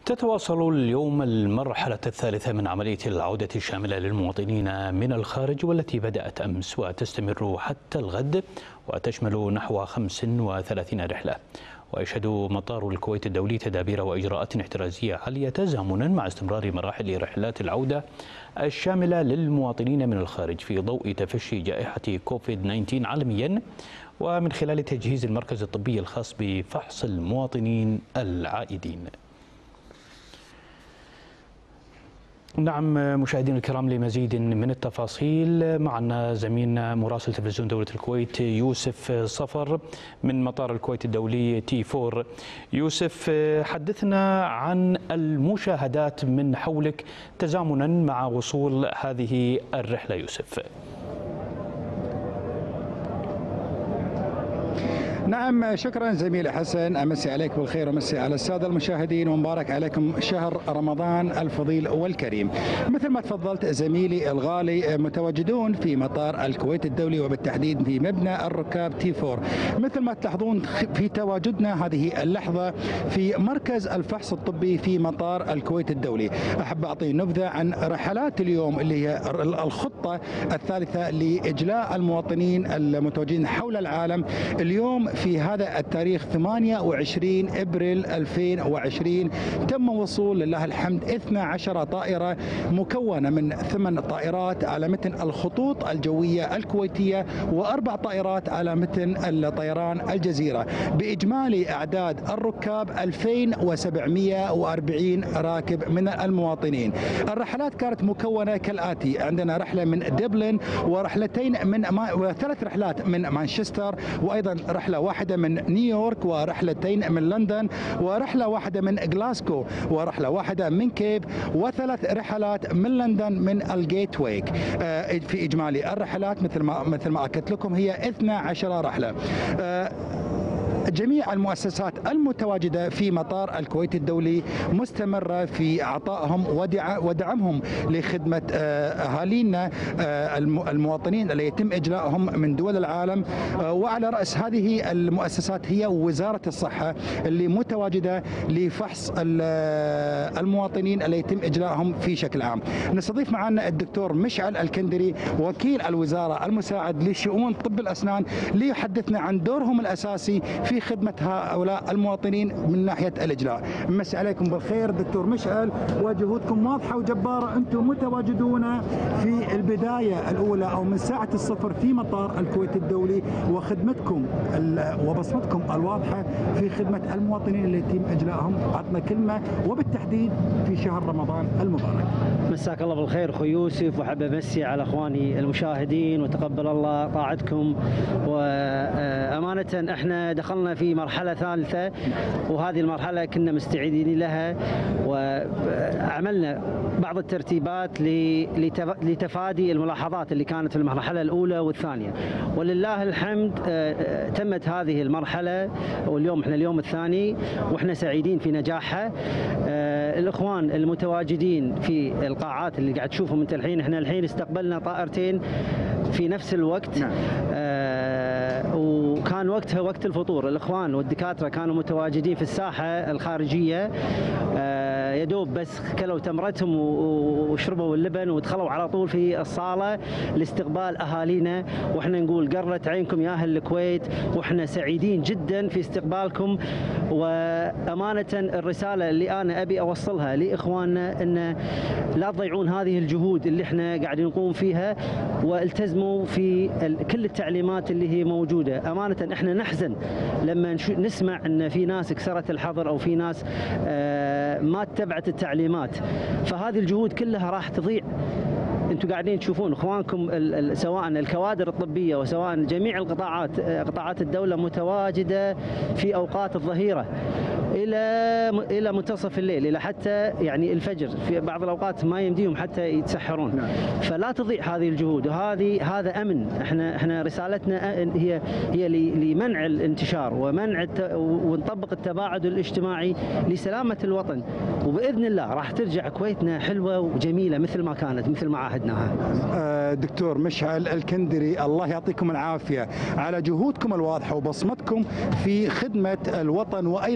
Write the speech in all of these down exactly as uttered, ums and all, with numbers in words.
تتواصل اليوم المرحلة الثالثة من عملية العودة الشاملة للمواطنين من الخارج، والتي بدأت أمس وتستمر حتى الغد وتشمل نحو خمس وثلاثين رحلة. ويشهد مطار الكويت الدولي تدابير وإجراءات احترازية عالية تزامنا مع استمرار مراحل رحلات العودة الشاملة للمواطنين من الخارج في ضوء تفشي جائحة كوفيد تسعة عشر عالميا، ومن خلال تجهيز المركز الطبي الخاص بفحص المواطنين العائدين. نعم مشاهدينا الكرام، لمزيد من التفاصيل معنا زميلنا مراسل تلفزيون دولة الكويت يوسف صفر من مطار الكويت الدولي تي فور. يوسف، حدثنا عن المشاهدات من حولك تزامنا مع وصول هذه الرحلة. يوسف. نعم، شكرا زميلي حسن. امسي عليك بالخير ومسي على الساده المشاهدين، ومبارك عليكم شهر رمضان الفضيل والكريم. مثل ما تفضلت زميلي الغالي، متواجدون في مطار الكويت الدولي وبالتحديد في مبنى الركاب تي فور. مثل ما تلاحظون في تواجدنا هذه اللحظه في مركز الفحص الطبي في مطار الكويت الدولي. احب اعطي نبذه عن رحلات اليوم اللي هي الخطه الثالثه لاجلاء المواطنين المتواجدين حول العالم. اليوم في هذا التاريخ ثمانية وعشرين ابريل ألفين وعشرين تم وصول لله الحمد اثنتي عشرة طائرة مكونة من ثمان طائرات على متن الخطوط الجوية الكويتية واربع طائرات على متن الطيران الجزيرة، باجمالي اعداد الركاب ألفين وسبعمئة وأربعين راكب من المواطنين. الرحلات كانت مكونة كالاتي: عندنا رحلة من دبلن، ورحلتين من ما... وثلاث رحلات من مانشستر، وايضا رحلة واحدة من نيويورك، ورحلتين من لندن، ورحلة واحدة من غلاسكو، ورحلة واحدة من كيب، وثلاث رحلات من لندن من الجيت ويك. في إجمالي الرحلات مثل ما مثل ما أكدت لكم هي اثنتي عشرة رحلة. جميع المؤسسات المتواجدة في مطار الكويت الدولي مستمرة في عطائهم ودعمهم لخدمة أهالينا المواطنين اللي يتم إجلائهم من دول العالم. وعلى رأس هذه المؤسسات هي وزارة الصحة اللي متواجدة لفحص المواطنين اللي يتم إجلائهم في شكل عام. نستضيف معنا الدكتور مشعل الكندري وكيل الوزارة المساعد لشؤون طب الأسنان ليحدثنا عن دورهم الأساسي في خدمة هؤلاء المواطنين من ناحية الإجلاء. مسي عليكم بالخير دكتور مشعل، وجهودكم واضحة وجبارة. أنتم متواجدون في البداية الأولى أو من ساعة الصفر في مطار الكويت الدولي، وخدمتكم وبصمتكم الواضحة في خدمة المواطنين اللي يتم إجلائهم. عطنا كلمة وبالتحديد في شهر رمضان المبارك. مساك الله بالخير أخوي يوسف، وحب أمسي على أخواني المشاهدين وتقبل الله طاعتكم. وأمانة احنا دخلنا في مرحلة ثالثة، وهذه المرحلة كنا مستعدين لها، وعملنا بعض الترتيبات لتفادي الملاحظات اللي كانت في المرحلة الأولى والثانية. ولله الحمد تمت هذه المرحلة، واليوم احنا اليوم الثاني واحنا سعيدين في نجاحها. الإخوان المتواجدين في القاعات اللي قاعد تشوفهم انت الحين، احنا الحين استقبلنا طائرتين في نفس الوقت. نعم. وكان وقتها وقت الفطور، الإخوان والدكاترة كانوا متواجدين في الساحة الخارجية، يدوب بس كلوا تمرتهم وشربوا اللبن ودخلوا على طول في الصالة لاستقبال أهالينا. وإحنا نقول قرت عينكم يا أهل الكويت، وإحنا سعيدين جدا في استقبالكم. وأمانة الرسالة اللي أنا أبي أوصلها لإخواننا أن لا تضيعون هذه الجهود اللي إحنا قاعدين نقوم فيها، والتزموا في كل التعليمات اللي هي موجودة. أمانة إحنا نحزن لما نسمع أن في ناس كسرت الحظر أو في ناس ما اتبعت التعليمات، فهذه الجهود كلها راح تضيع. انتم قاعدين تشوفون اخوانكم سواء الكوادر الطبيه وسواء جميع القطاعات قطاعات الدوله متواجده في اوقات الظهيره الى الى منتصف الليل، الى حتى يعني الفجر، في بعض الاوقات ما يمديهم حتى يتسحرون. فلا تضيع هذه الجهود، وهذه هذا امن. احنا احنا رسالتنا هي هي لمنع الانتشار ومنع ونطبق التباعد الاجتماعي لسلامه الوطن، وباذن الله راح ترجع كويتنا حلوه وجميله مثل ما كانت، مثل ما عهدناها. دكتور مشعل الكندري، الله يعطيكم العافيه على جهودكم الواضحه وبصمتكم في خدمه الوطن وايضا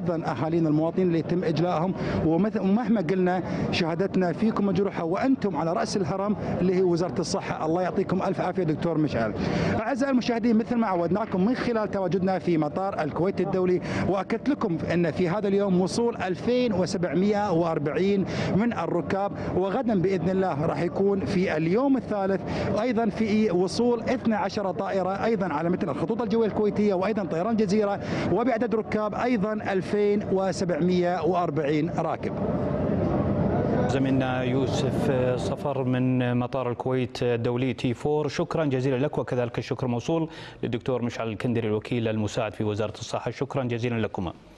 اهالينا المواطنين اللي يتم اجلائهم، ومهما قلنا شهادتنا فيكم مجروحه وانتم على راس الهرم اللي هي وزاره الصحه. الله يعطيكم الف عافيه دكتور مشعل. اعزائي المشاهدين، مثل ما عودناكم من خلال تواجدنا في مطار الكويت الدولي، واكدت لكم ان في هذا اليوم وصول ألفين وسبعمئة وأربعين من الركاب، وغدا باذن الله راح يكون في اليوم الثالث ايضا في وصول اثنتي عشرة طائره ايضا على مثل الخطوط الجويه الكويتيه وايضا طيران جزيره، وبعدد ركاب ايضا ألفين وسبعمئة وأربعين راكب. زميلنا يوسف صفر من مطار الكويت الدولي تي أربعة، شكرا جزيلا لك، وكذلك الشكر موصول للدكتور مشعل الكندري الوكيل المساعد في وزارة الصحة، شكرا جزيلا لكما.